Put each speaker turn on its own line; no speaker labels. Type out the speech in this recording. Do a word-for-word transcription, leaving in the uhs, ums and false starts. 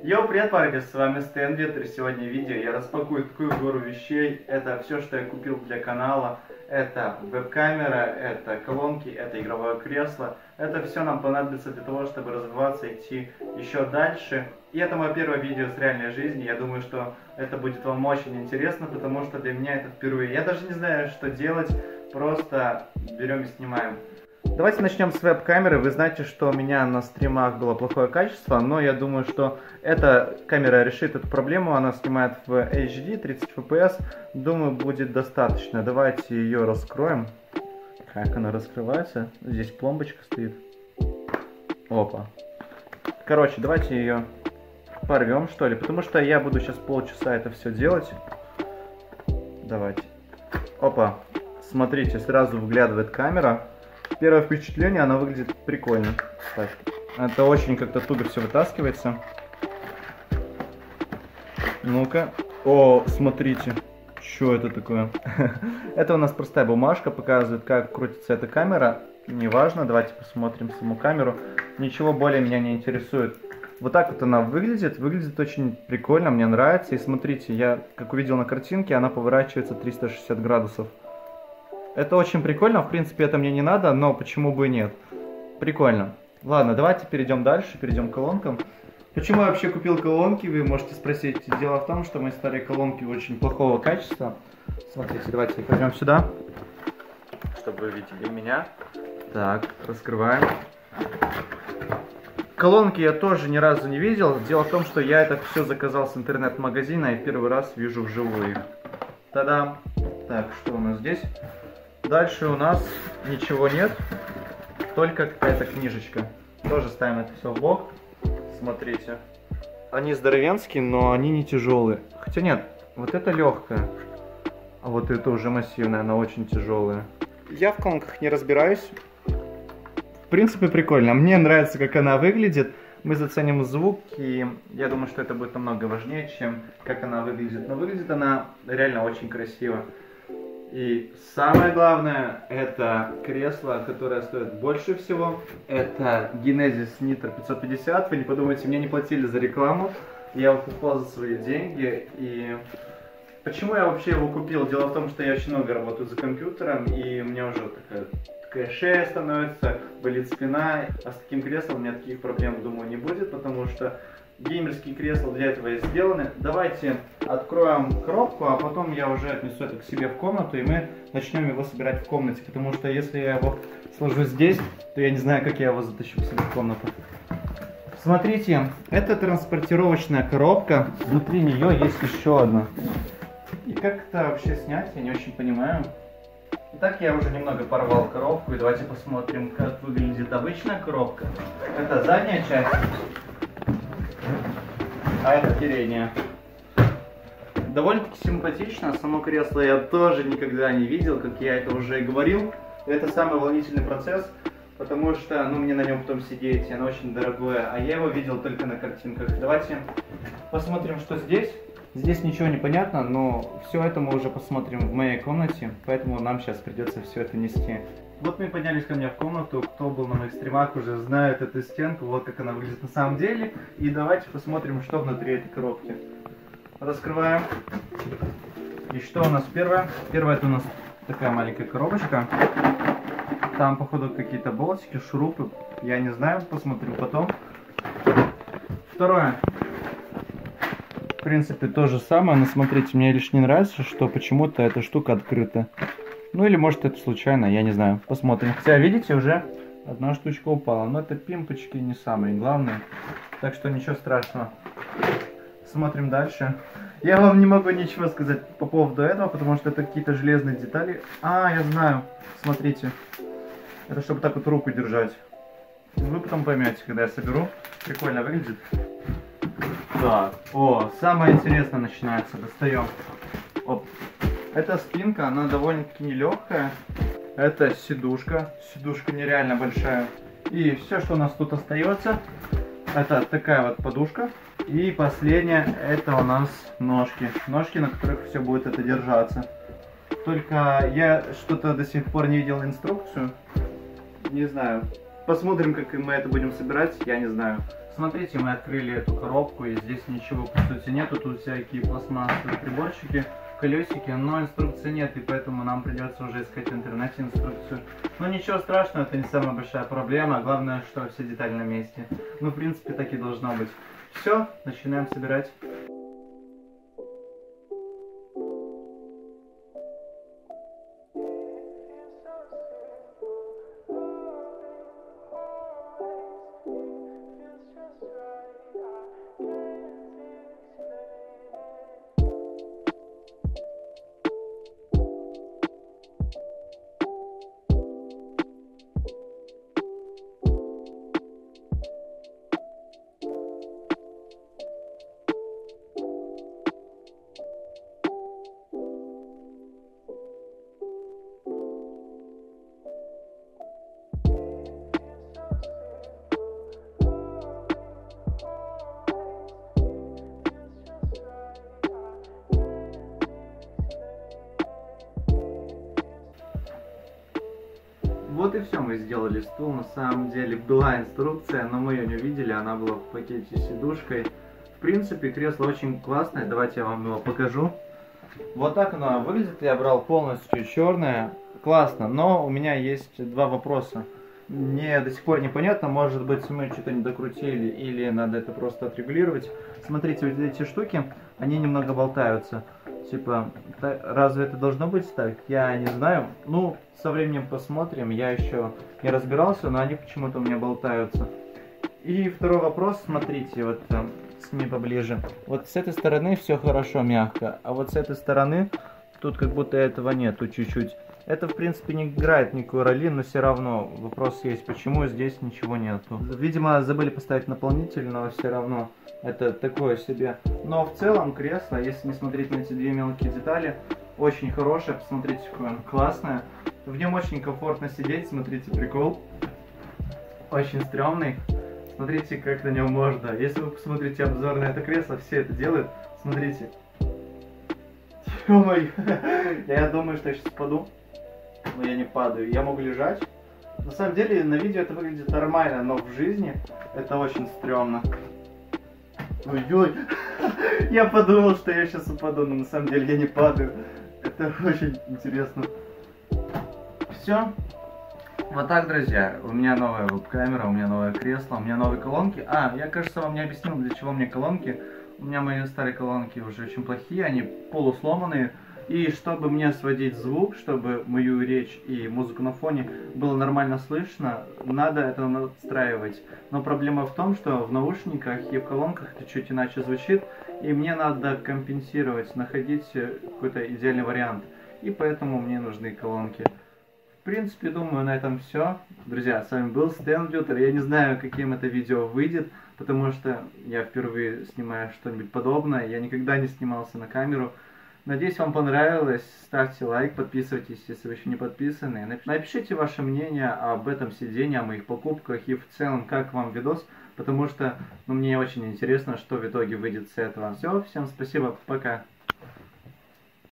Йоу, привет, парни, с вами Стэн Ветер. Сегодня видео я распакую такую гору вещей. Это все, что я купил для канала. Это веб-камера, это колонки, это игровое кресло. Это все нам понадобится для того, чтобы развиваться, идти еще дальше. И это мое первое видео с реальной жизни. Я думаю, что это будет вам очень интересно, потому что для меня это впервые. Я даже не знаю, что делать, просто берем и снимаем. Давайте начнем с веб-камеры. Вы знаете, что у меня на стримах было плохое качество, но я думаю, что эта камера решит эту проблему. Она снимает в эйч ди тридцать эф пи эс. Думаю, будет достаточно. Давайте ее раскроем. Как она раскрывается? Здесь пломбочка стоит. Опа. Короче, давайте ее порвем, что ли, потому что я буду сейчас полчаса это все делать. Давайте. Опа. Смотрите, сразу выглядывает камера. Первое впечатление, она выглядит прикольно. Так, это очень как-то туго все вытаскивается. Ну-ка. О, смотрите. Что это такое? Это у нас простая бумажка, показывает, как крутится эта камера. Неважно, давайте посмотрим саму камеру. Ничего более меня не интересует. Вот так вот она выглядит. Выглядит очень прикольно, мне нравится. И смотрите, я, как увидел на картинке, она поворачивается триста шестьдесят градусов. Это очень прикольно, в принципе, это мне не надо, но почему бы и нет. Прикольно. Ладно, давайте перейдем дальше, перейдем к колонкам. Почему я вообще купил колонки, вы можете спросить. Дело в том, что мои старые колонки очень плохого качества. Смотрите, давайте их возьмем сюда, чтобы вы видели меня. Так, раскрываем. Колонки я тоже ни разу не видел. Дело в том, что я это все заказал с интернет-магазина и первый раз вижу вживую их. Та-дам! Так, что у нас здесь? Дальше у нас ничего нет, только какая-то книжечка. Тоже ставим это все в бок. Смотрите. Они здоровенские, но они не тяжелые. Хотя нет, вот это легкая. А вот это уже массивная, она очень тяжелая. Я в колонках не разбираюсь. В принципе, прикольно. Мне нравится, как она выглядит. Мы заценим звук, и я думаю, что это будет намного важнее, чем как она выглядит. Но выглядит она реально очень красиво. И самое главное, это кресло, которое стоит больше всего. Это Genesis Nitro пятьсот пятьдесят. Вы не подумайте, мне не платили за рекламу. Я его покупал за свои деньги. И почему я вообще его купил? Дело в том, что я очень много работаю за компьютером, и у меня уже такая, такая шея становится, болит спина. А с таким креслом у меня таких проблем, думаю, не будет, потому что геймерские кресла для этого и сделаны. Давайте откроем коробку, а потом я уже отнесу это к себе в комнату, и мы начнем его собирать в комнате. Потому что если я его сложу здесь, то я не знаю, как я его затащу к себе в комнату. Смотрите, это транспортировочная коробка. Внутри нее есть еще одна. И как это вообще снять, я не очень понимаю. Итак, я уже немного порвал коробку, и давайте посмотрим, как выглядит обычная коробка. Это задняя часть. А это передняя. Довольно-таки симпатично. Само кресло я тоже никогда не видел, как я это уже и говорил. Это самый волнительный процесс, потому что ну, мне на нем потом сидеть, оно очень дорогое, а я его видел только на картинках. Давайте посмотрим, что здесь. Здесь ничего не понятно, но все это мы уже посмотрим в моей комнате, поэтому нам сейчас придется все это нести. Вот мы поднялись ко мне в комнату, кто был на моих стримах, уже знает эту стенку, вот как она выглядит на самом деле. И давайте посмотрим, что внутри этой коробки. Раскрываем. И что у нас первое? Первое, это у нас такая маленькая коробочка. Там, походу, какие-то болтики, шурупы, я не знаю, посмотрим потом. Второе. В принципе, то же самое, но смотрите, мне лишь не нравится, что почему-то эта штука открыта. Ну или может это случайно, я не знаю. Посмотрим. Хотя, видите, уже одна штучка упала. Но это пимпочки не самые главные. Так что ничего страшного. Смотрим дальше. Я вам не могу ничего сказать по поводу этого, потому что это какие-то железные детали. А, я знаю. Смотрите. Это чтобы так вот руку держать. Вы потом поймете, когда я соберу. Прикольно выглядит. Так. О, самое интересное начинается. Достаем. Оп. Эта спинка, она довольно-таки нелегкая. Это сидушка. Сидушка нереально большая. И все, что у нас тут остается, это такая вот подушка. И последнее, это у нас ножки. Ножки, на которых все будет это держаться. Только я что-то до сих пор не видел инструкцию. Не знаю, Посмотрим, как мы это будем собирать, я не знаю. Смотрите, мы открыли эту коробку, и здесь ничего, по сути, нету. Тут всякие пластмассовые приборчики, колесики, но инструкции нет, и поэтому нам придется уже искать в интернете инструкцию. Но ничего страшного, это не самая большая проблема, главное, что все детали на месте. Ну, в принципе, так и должно быть. Все, начинаем собирать. Вот и все, мы сделали стул. На самом деле была инструкция, но мы ее не увидели, она была в пакете с сидушкой. В принципе, кресло очень классное, давайте я вам его покажу. Вот так оно выглядит, я брал полностью черное, классно, но у меня есть два вопроса. Мне до сих пор непонятно, может быть мы что-то не докрутили или надо это просто отрегулировать. Смотрите, вот эти штуки, они немного болтаются. Типа, разве это должно быть так? Я не знаю. Ну, со временем посмотрим. Я еще не разбирался, но они почему-то у меня болтаются. И второй вопрос, смотрите, вот сними поближе. Вот с этой стороны все хорошо, мягко. А вот с этой стороны, тут как будто этого нету чуть-чуть. Это, в принципе, не играет никакой роли, но все равно вопрос есть, почему здесь ничего нету. Видимо, забыли поставить наполнитель, но все равно это такое себе. Но в целом кресло, если не смотреть на эти две мелкие детали, очень хорошее. Посмотрите, какое оно классное. В нем очень комфортно сидеть, смотрите, прикол. Очень стрёмный. Смотрите, как на нем можно. Если вы посмотрите обзор на это кресло, все это делают. Смотрите. Ё-моё. Я думаю, что я сейчас паду. Но я не падаю. Я могу лежать. На самом деле, на видео это выглядит нормально, но в жизни это очень стрёмно. Ой-ой. Я подумал, что я сейчас упаду, но на самом деле я не падаю. Это очень интересно. Все. Вот так, друзья. У меня новая веб-камера, у меня новое кресло, у меня новые колонки. А, я, кажется, вам не объяснил, для чего мне колонки. У меня мои старые колонки уже очень плохие, они полусломанные. И чтобы мне сводить звук, чтобы мою речь и музыку на фоне было нормально слышно, надо это настраивать. Но проблема в том, что в наушниках и в колонках это чуть иначе звучит, и мне надо компенсировать, находить какой-то идеальный вариант. И поэтому мне нужны колонки. В принципе, думаю, на этом все. Друзья, с вами был Стэн Лютер. Я не знаю, каким это видео выйдет, потому что я впервые снимаю что-нибудь подобное. Я никогда не снимался на камеру. Надеюсь, вам понравилось. Ставьте лайк, подписывайтесь, если вы еще не подписаны. Напишите ваше мнение об этом сидении, о моих покупках и в целом, как вам видос, потому что ну, мне очень интересно, что в итоге выйдет с этого. Все, всем спасибо, пока.